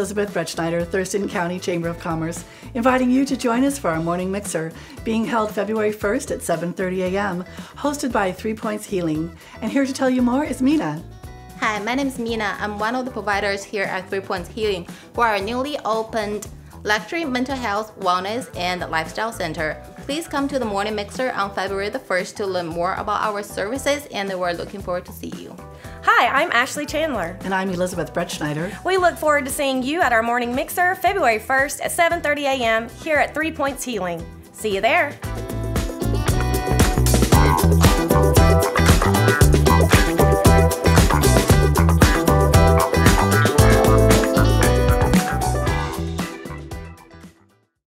Elizabeth Bretschneider, Thurston County Chamber of Commerce, inviting you to join us for our morning mixer, being held February 1st at 7:30 a.m., hosted by 3 Points Healing. And here to tell you more is Mina. Hi, my name is Mina. I'm one of the providers here at 3 Points Healing, who are a newly opened luxury mental health, wellness, and lifestyle center. Please come to the morning mixer on February the 1st to learn more about our services, and we're looking forward to see you. Hi, I'm Ashley Chandler. And I'm Elizabeth Bretschneider. We look forward to seeing you at our morning mixer February 1st at 7:30 a.m. here at 3 Points Healing. See you there.